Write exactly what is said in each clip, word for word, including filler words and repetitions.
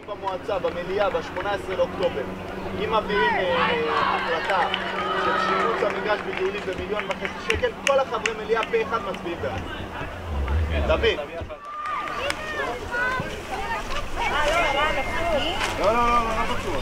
במועצה, במליאה, ב-שמונה עשרה לאוקטובר, אם מעבירים החלטה של שיפוץ המגרש בגאולים במיליון וחצי שקל, כל החברי מליאה פה אחד מצביעים בעד. דוד. לא, לא, לא, לא בטוח.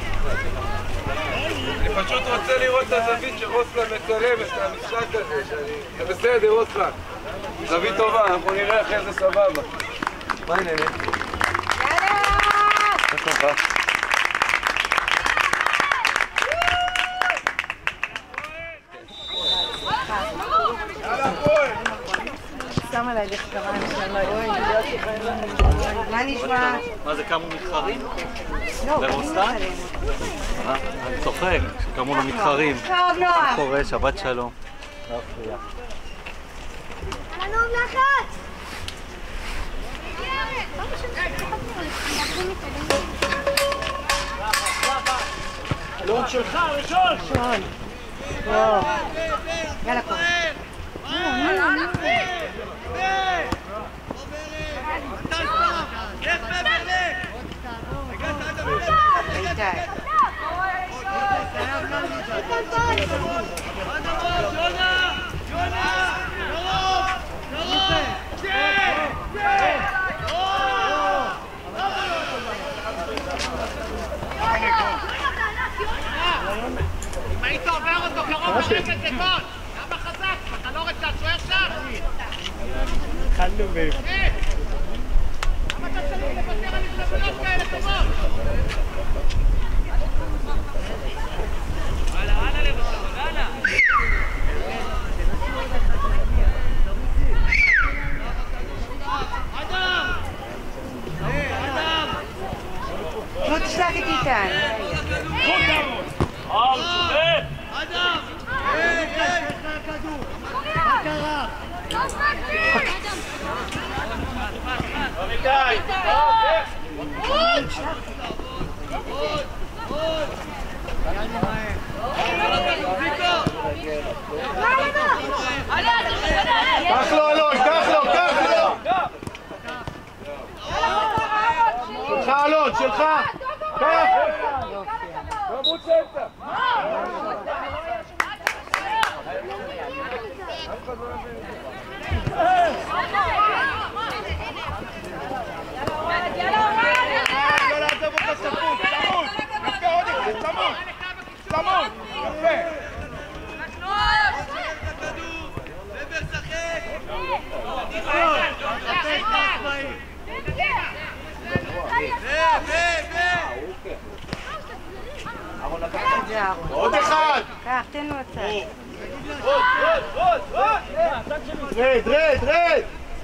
אני פשוט רוצה לראות את הזווית שרוסלן מצלם את המשחק הזה, זה בסדר, רוסלן. זווית טובה, אנחנו נראה אחרי זה סבבה. מה העניינים? יאללה! מה שלומך? יאללה, פועל! שם עליי לכתריים שלנו, מה נשמע? מה זה, קמו מתחרים? לא, ברוסטן? אני צוחק, שקמו לו מתחרים. טוב, נוח. מה קורה? שבת שלום. לנו מלאכת! אלון שלך, ראשון! ראשון. יאללה, קורא. אם היית עובר אותו קרוב לשקט זה גול! למה חזק? אתה לא רואה שהשוער שם? התחלנו ב... למה אתה צריך לוותר על הזדמנויות כאלה טובות? הלאה, הלאה לבשל, הלאה! אדם! אדם! נו, תשלח את איתן. אדם! מה קרה? רביטאי! קח לו אלון, קח לו, קח לו! שלך אלון, שלך! קח! תרבות סנטה! לא לעזוב אותה צמוד, צמוד! יפה עוד אחד, צמוד! צמוד! יפה! עוד אחד! קח, תן לו הצד. עוד, עוד, עוד! רד, רד, רד!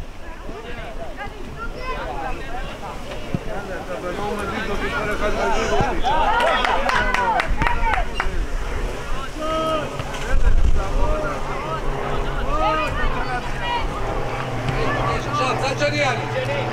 עכשיו, צד שני יאללה.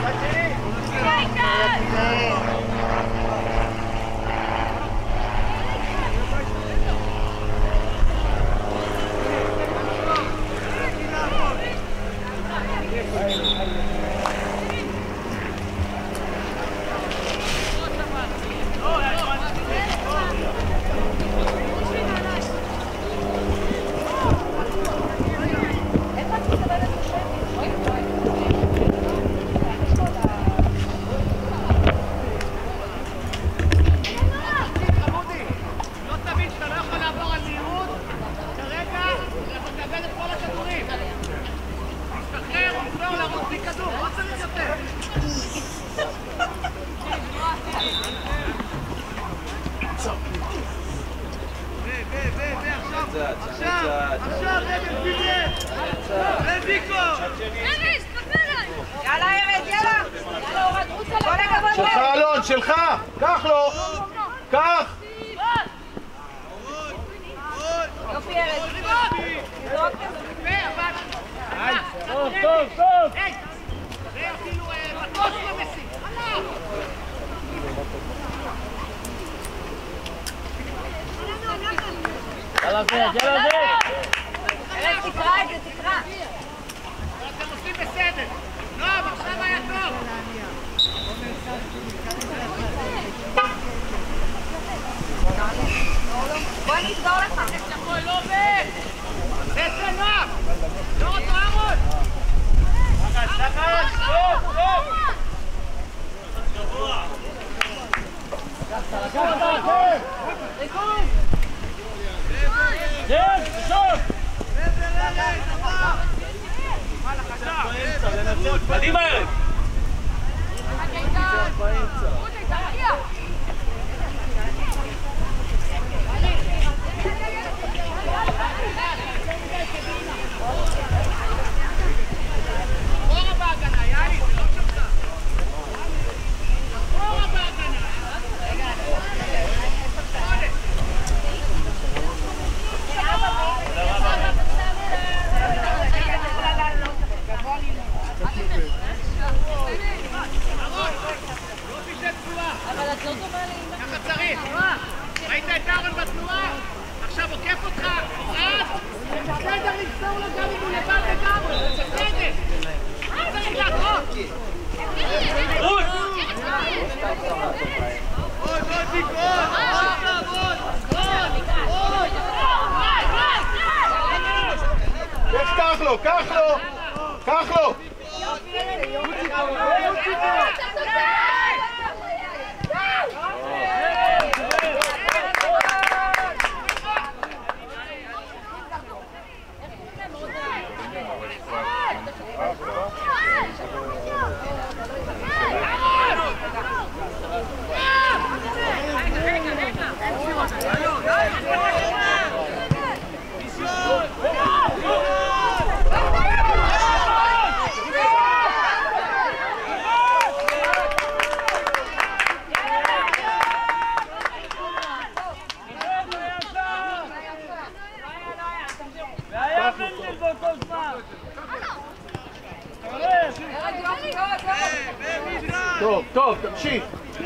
שלך אלון, שלך! קח לו! קח! יופי ארז. טוב, טוב, טוב! זה אפילו מטוס לא מסיק. יאללה זה, יאללה זה! ארז, תקרא את זה, תקרא. אתם עושים בסדר. לא, עכשיו היה טוב. קדימה ירד! ככה צריך! ראית את אהרון בתנועה? עכשיו עוקף אותך! אז! בסדר למסור לו גם אם הוא לבד לגמרי! בסדר! מה צריך לעשות? רות! עוד עוד תקרוא! עוד! עוד! איך קח לו? קח לו! קח לו! טוב, טוב, תמשיך.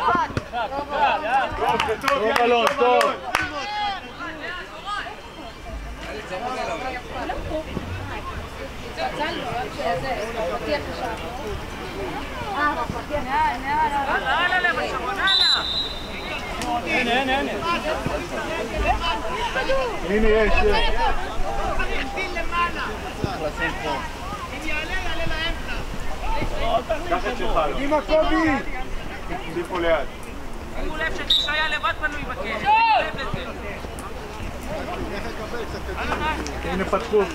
טוב, אלון, טוב. הנה, הנה, הנה. הנה יש. אם יעלה, יעלה לאמצע. קח את שלך. עם הקובי! תקדי פה ליד. שימו לב שהיה לבד פנוי בכלא. הנה פתחו אותך.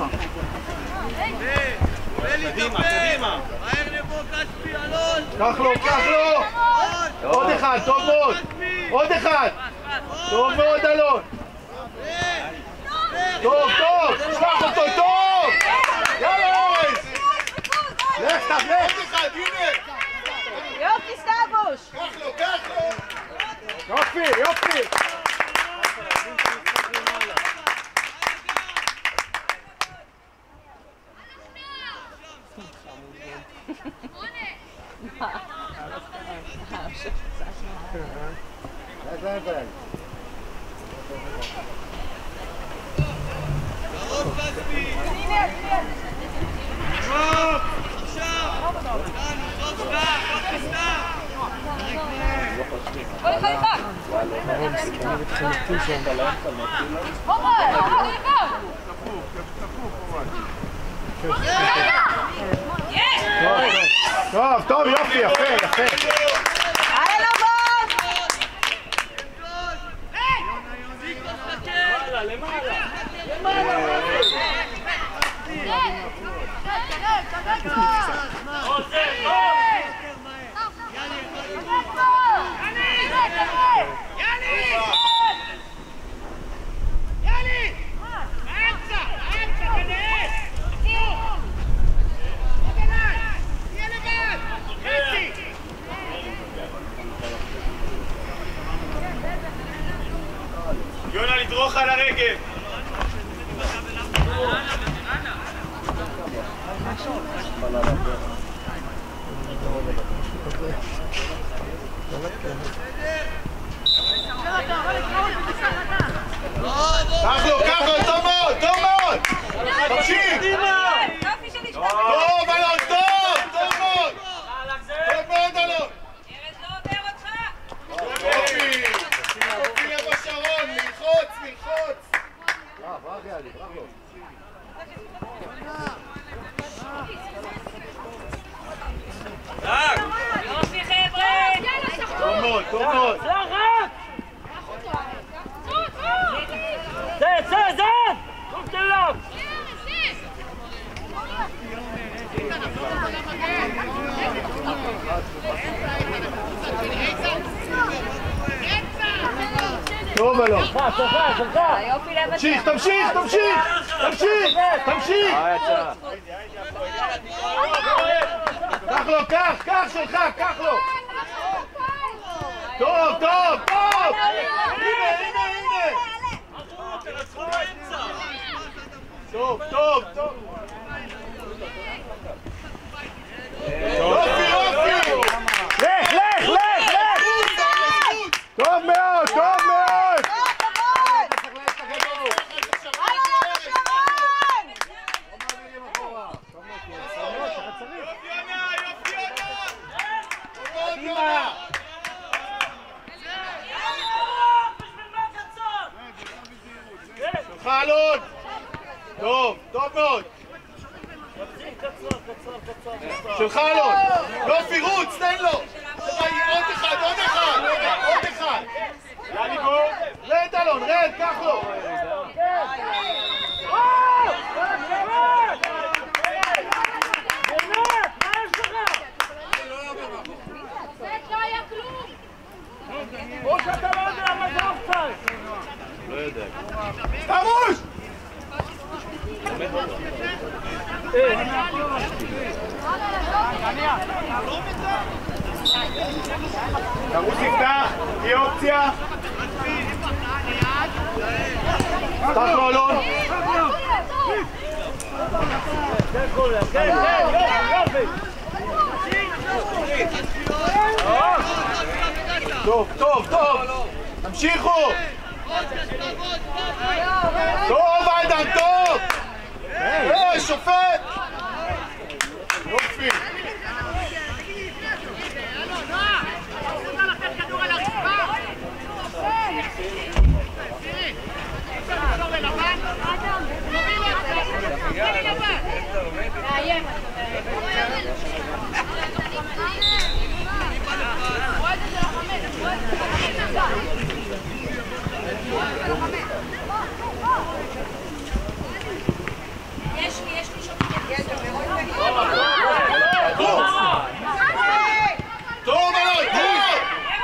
קדימה, קדימה. מהר לבוא כספי, אלון. קח לו, קח לו! עוד אחד, טוב מאוד! עוד אחד! טוב מאוד, אלון! טוב, טוב! שלח אותו, טוב! יאללה, אורז! לך, תלך! עוד אחד, הנה! יופי סטאבוש! קח לו, קח לו! יופי, יופי! טוב, טוב, יופי, יפה, יפה. הלאה לבון! יונה, לדרוך על הרגל. קח לו, קח לו, טוב מאוד, טוב מאוד! תמשיך! טוב, אלון, טוב! טוב מאוד! טוב מאוד, אלון! ארז לא עובר אותך! יופי! יופי אבא שרון, מלחוץ, מלחוץ! יופי חבר'ה! טוב מאוד, טוב מאוד! טוב אלון. יופי לבצע. תמשיך, תמשיך, תמשיך! תמשיך! תמשיך! קח לו, קח, קח שלך, קח לו! טוב, טוב, טוב! הנה, הנה, הנה! טוב, טוב, טוב! יופי, יופי! לך, לך, לך, לך! טוב מאוד, טוב מאוד! חלון! טוב, טוב מאוד! של חלון! יופי, רוץ, תן לו! עוד אחד, עוד אחד! עוד אחד! רד אלון, רד, קח לו! או שאתה לא יודע מה זה אופסייד! לא יודע. סתמוש! תרוץ יפתח, תהיה אופציה. פתח לו אלון. כן, כן, יופי, יופי. טוב, טוב, טוב. תמשיכו. טוב, עידן, טוב. היי, שופט. יופי. יש לי, יש לי שופט. טוב, אלון, טוב!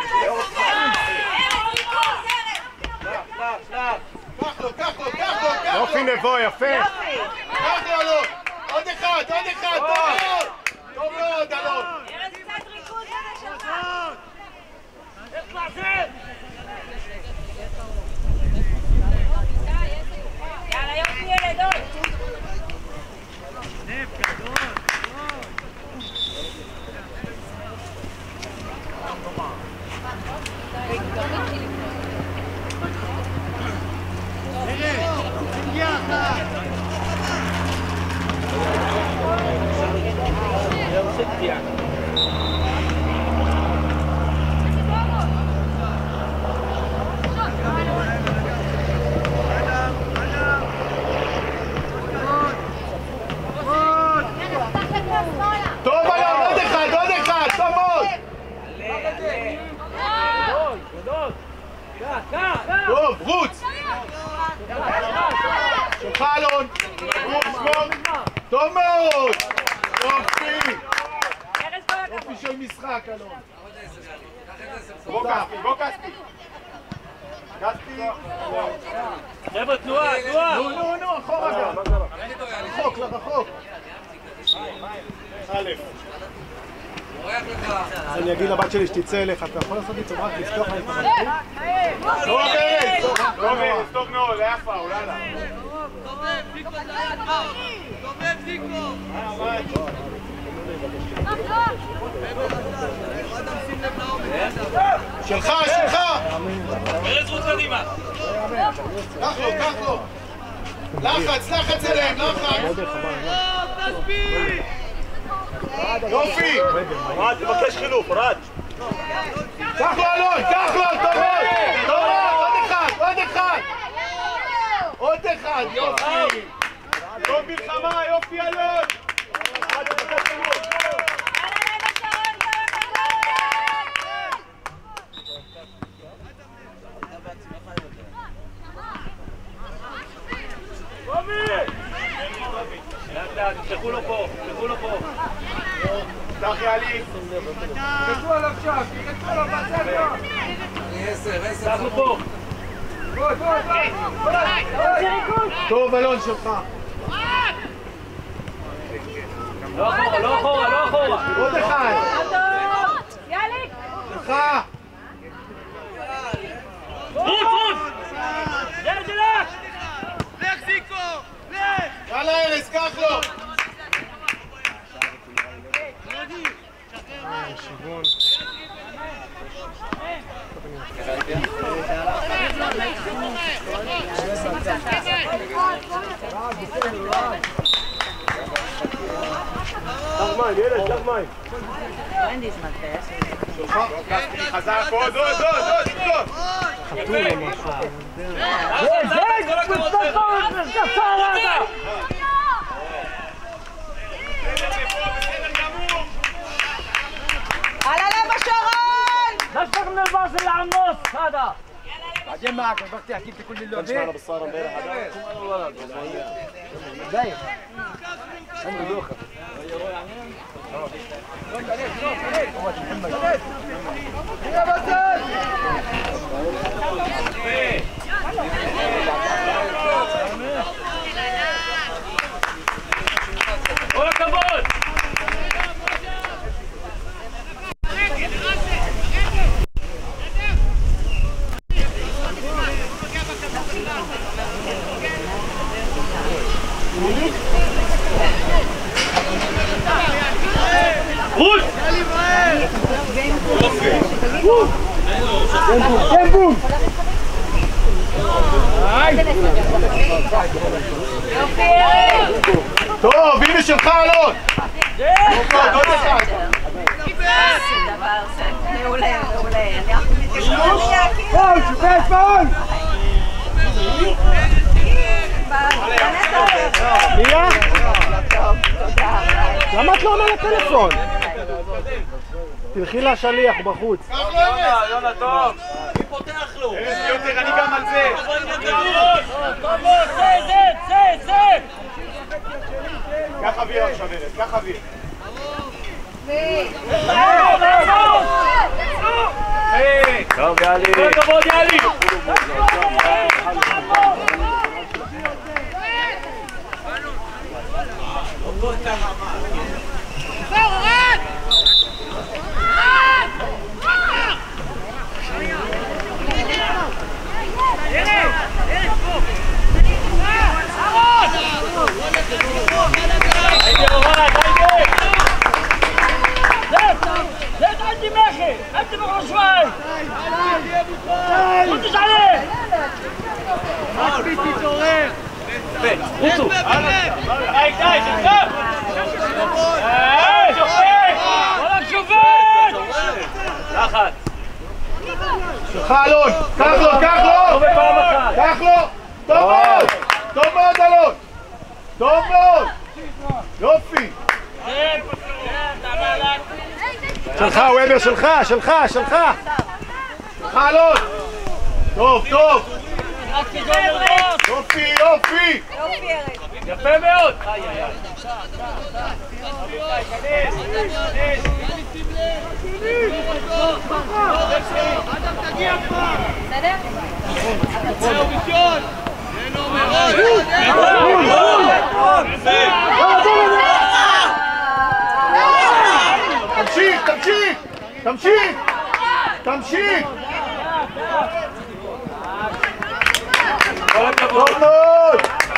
קח לו, קח לו, קח לו, קח לו! יופי נבוא, יפה! קח לו, אלון! עוד אחד, עוד אחד, טוב מאוד! טוב מאוד, אלון! ארז קצת ריכוז כזה שלך. איך לעזר? יאללה, יופי ילדות. טוב, אלון, עוד אחד, עוד אחד, טוב מאוד! טוב, רוץ! שלך אלון! רוץ, שמור! טוב מאוד! יופי! יופי של משחק, אלון! בוא כספי, בוא כספי! כספי! חבר'ה, תנועה, תנועה! נו, נו, נו, אחורה גם! רחוק, לרחוק! א' אז אני אגיד לבת שלי שתצא אליך, אתה יכול לעשות לי טובה, לפתוח לי את המלכים? טוב ארז! טוב ארז, טוב מאוד, היה פאול, הלאה. דובב זיקו! שלך, שלך! ארז רוץ קדימה! קח לו, קח לו! לחץ, לחץ אליהם, לחץ! יופי! רד, תבקש חילוף, רד! קח לו אלון, קח לו, טוב מאוד! טוב מאוד, עוד אחד, עוד אחד! עוד אחד, יופי! טוב מלחמה, יופי אלון! תפתחו לו פה, תפתחו לו פה. תחי עלי. תקצו עליו שם, תקצו עליו בצד. עשר, עשר. אנחנו פה. בוא, בוא, בוא. טוב, אלון שלך. לא אחורה, לא אחורה, לא אחורה. עוד אחד. יאללה. שלך. רוץ, רוץ. יאללה, תלך. לך זיקו! לך! יאללה ארז, קח לו. קח מים, ילד, קח מים. חזק, עוד, עוד, עוד, עוד, תקטוף. זה, זה, קצר רגע. على لما شغال بس من الباص اللي على النص هذا بعدين معك بختي احكي لك كل اللي كانش معنا بالصالة امبارح دايم عمرو دوخه يا بطل ولا كبوت روح טמבום! טוב, הנה שלך אלון! עוד אחד! מעולה, מעולה. פול, שופט פול! מיה? למה את לא עונה לטלפון? תלכי לשליח בחוץ. יונה, יונה טוב. מי פותח לו? ארז יותר, אני גם על זה. זה, זה, זה, זה! קח אוויר עכשיו ארז, קח אוויר. טוב יאלי. כל כבוד יאלי. زيد عندي ماشي انت بروح شوي خدش عليه حبيبي تورير انتو هاي هاي شوف هاي شوفين ولا شوفين اخذ שלך אלון, קח לו, קח לו! קח לו! טוב מאוד! טוב מאוד אלון! טוב מאוד! יופי! שלך וובר, שלך, שלך, שלך! שלך אלון! טוב, טוב! יופי, יופי! יפה מאוד! תמשיך, תמשיך! תמשיך! תמשיך! טוב מאוד!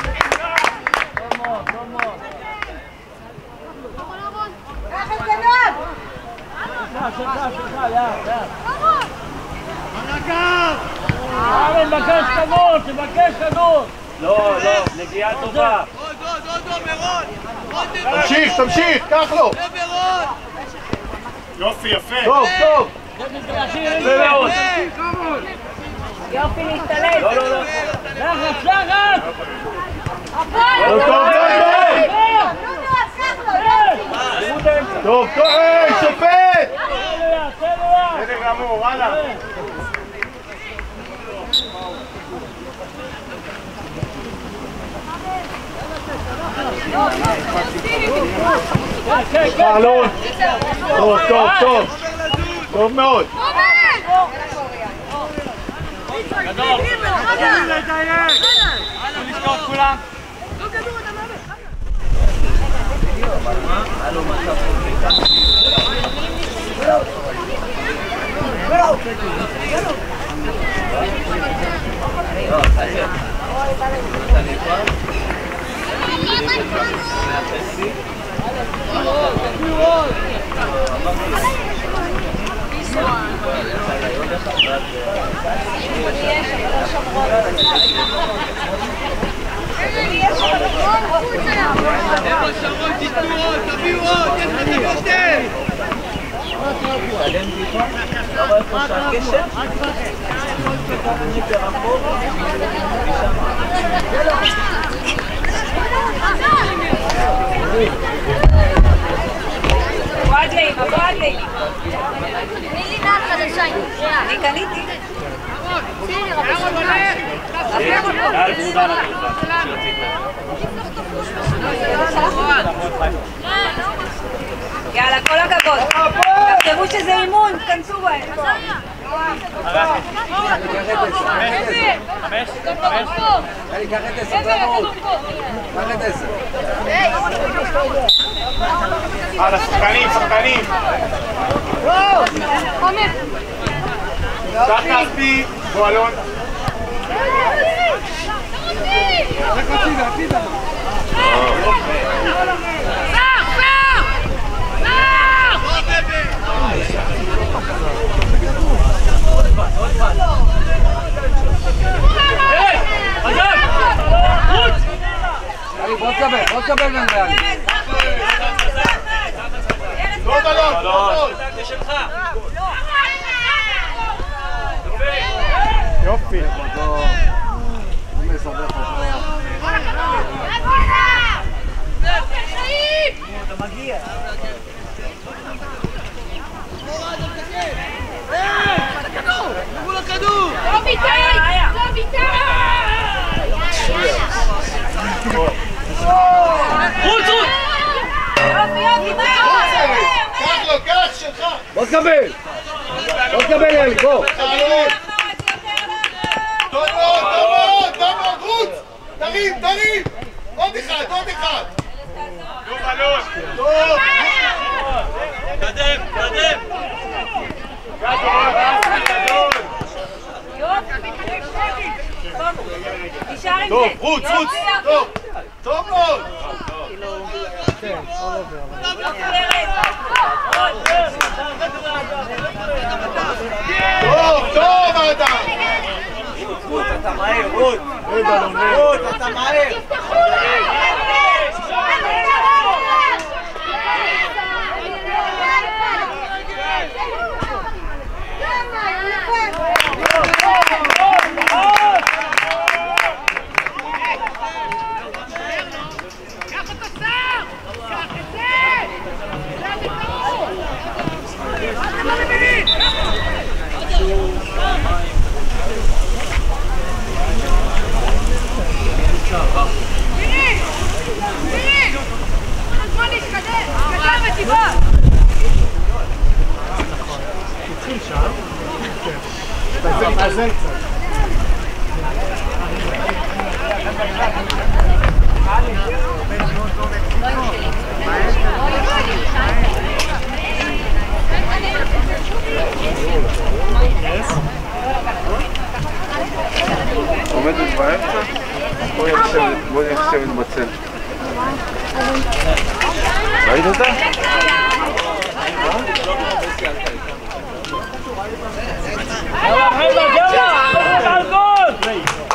ארן, מבקש כדור, תבקש כדור! לא, לא, נגיעה טובה! עוד, עוד, עוד, עוד, מירון! עוד, תמשיך, תמשיך, קח לו! מירון! יופי, יפה! טוב, טוב! זה מאוד! יופי להשתלט. לא, לא, לא! לחץ, לחץ! טוב, טוב, טוב! טוב, טוב, היי, שופט! בסדר גמור, וואלה! אלון. טוב, טוב, טוב. טוב מאוד. גדול. לשתות כולם. בואגלי, בואגלי. תני לי נעל חדשה. אני קניתי. יאללה, כל הכבוד. תחשבו שזה אימון, תכנסו בהם. חמש, חמש. אני אקח את עשר, תעמוד. קח את עשר. על השחקנים, שחקנים. שח כספי, בוא אלון. בוא תקבל, בוא תקבל מן ריאלי. לא אלון, לא. יופי. אתה מגיע. הכדור! טוב איתי! טוב איתי! רוץ, רוץ! יופי, יופי, מה? קח לו, קח שלך! בוא תקבל! בוא תקבל אלי, בוא! טוב מאוד, טוב מאוד, טוב מאוד, רוץ! תרים, תרים! עוד אחד, עוד אחד! טוב אלון! טוב! קדם, קדם! טוב, רוץ, רוץ! טוב! טוב מאוד! טוב, טוב אדם! רוץ, אתה מהר, רוץ! רוץ, אתה מהר! תתאזן קצת. עומדת באמצע? בואי נחשבת בצל. ראית אותה? יאללה, חייבה, יאללה! על גול!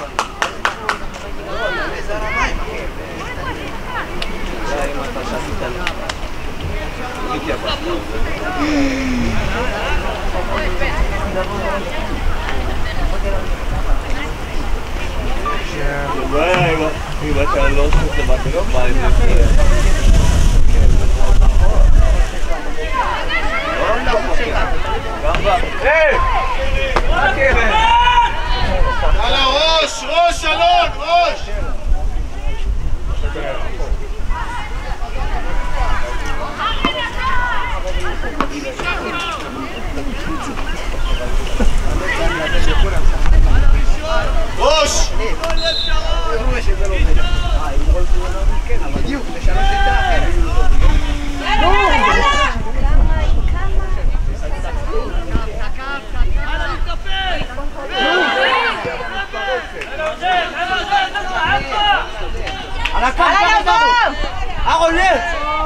אם אתה לא עושה את זה, לא מה זה? יאללה, ראש, ראש, אלון, ראש! בדיוק, לשנות שיטה אחרת. על הקו, אהרון לרץ!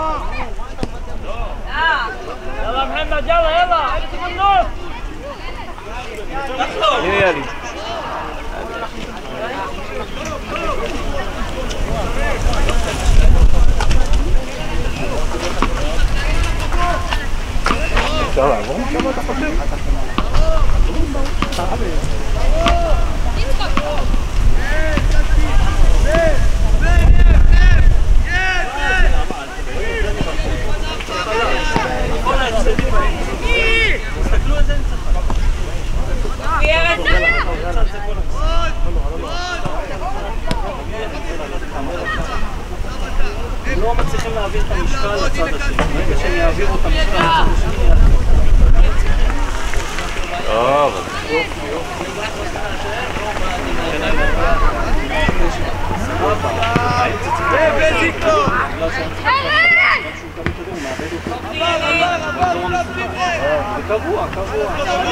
יאללה מחמד, יאללה, יאללה, איזה תמונות! הנה יאלי. אפשר לעבור משם אתה חושב? לא מצליחים להעביר את המשקל לצד השני. ברגע שהם יעבירו את המשקל לצד השני... טוב. קבוע, קבוע.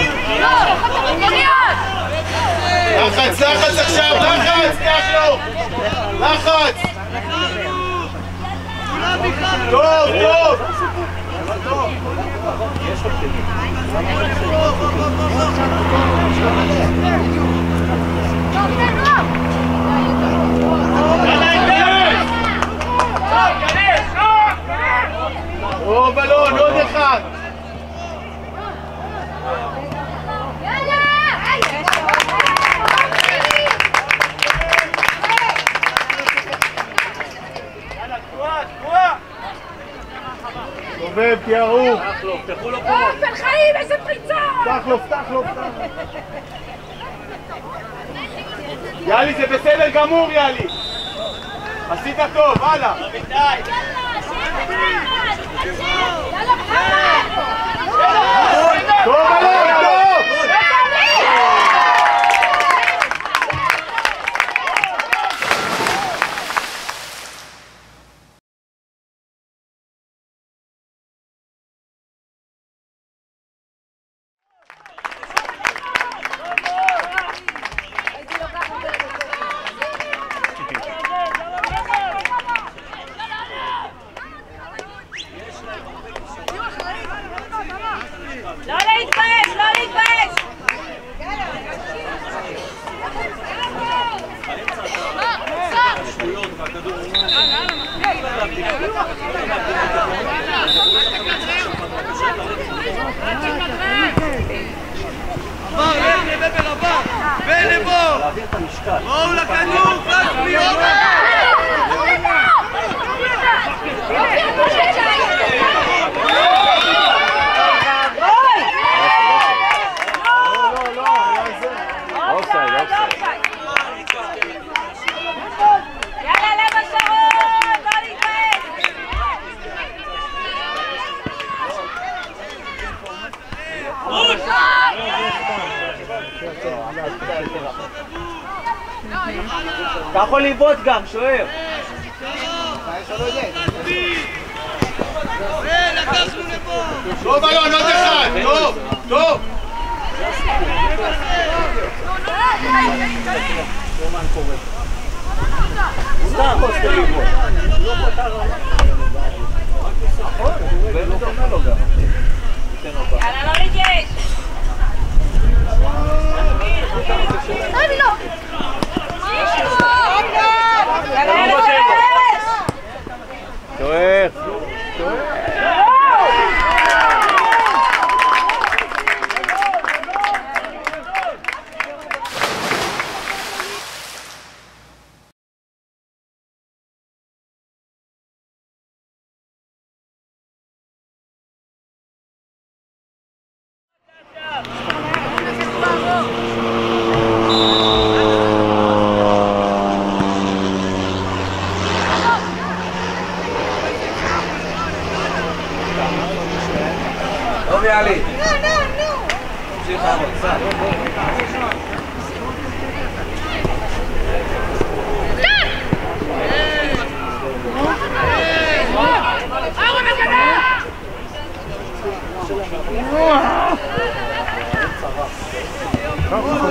לחץ, לחץ עכשיו, לחץ, קח לו! לחץ! טוב, טוב! טוב, בלון, עוד אחד! סובב, תיארו! תפתחו לו פה! בן חיים, איזה פריצה! פתח לו, פתח לו, פתח לו! יאלי, זה בסדר גמור, יאלי! עשית טוב, הלאה! יאללה מחמד! טוב, אלון, טוב! לא להתבייש, לא להתבייש! עבר, לך לבבל עבר! ולבוא! בואו לכדור! פס מיום! אתה יכול לבעוט גם, שוער. לקחנו לפה! טוב, אלון, עוד אחד! טוב, טוב! סתם, סתם לבעוט. יאללה, לא להתייאש! אבי לא! שוער!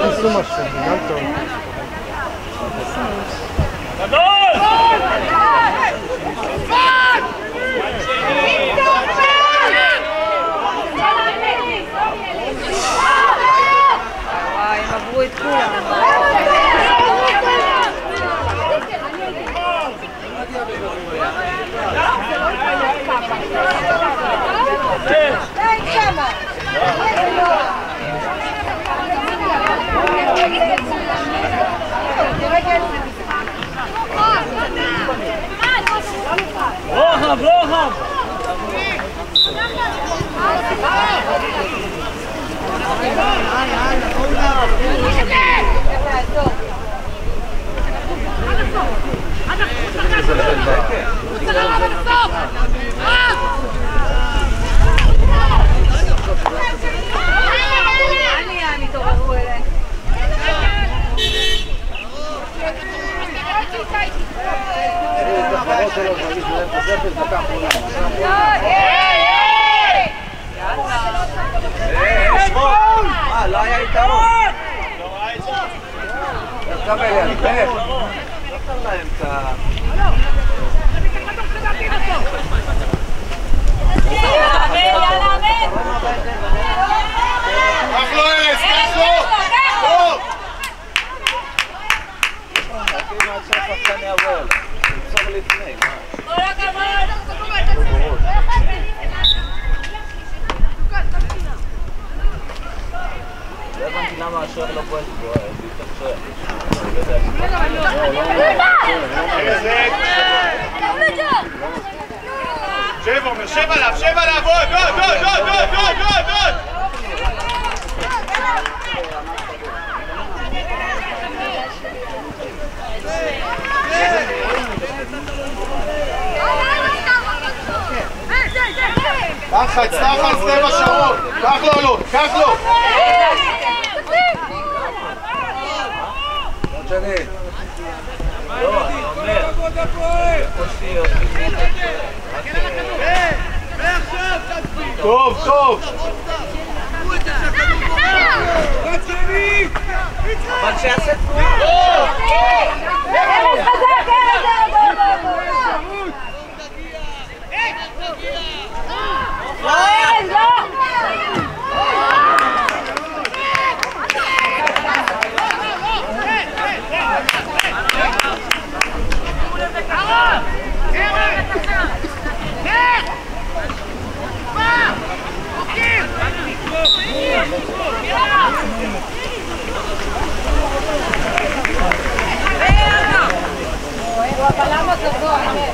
עשו משהו, זה גם טוב. גדול! וואי, הם עברו את כולם. רוחב, רוחב! מה, לא היה יתרון? תקבל ינפך. לא קר להם את ה... יאללה, אמן! קח לו ארז, קח לו! טוב! חכים עד שהשחקן יעבור אליו. תצור לפני, מה? כל הכבוד! לא הבנתי למה השוער לא פועל פה, זה יותר שוער. שב עומר, שב עליו, שב עליו, עוד, עוד, עוד, עוד, עוד, עוד, עוד, עוד! לחץ, לחץ, טבע שרון, קח לו עלות, קח לו! שני. לא, אני אומר. טוב, טוב! אבל שיעשה תנועה. ארז חזק, ארז, ארז, לא, ארז, לא! הוא הבלם הגבוה,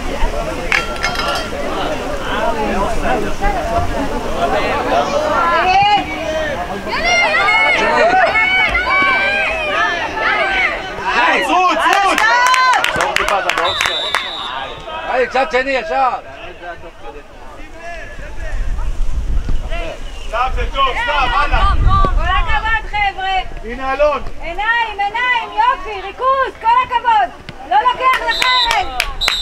צוד, צוד! היי, קצת שני ישר. סתיו זה טוב, סתיו, הלאה! כל הכבוד חבר'ה! הנה אלון! עיניים, עיניים, יופי, ריכוז, כל הכבוד! לא לוקח לך ארז!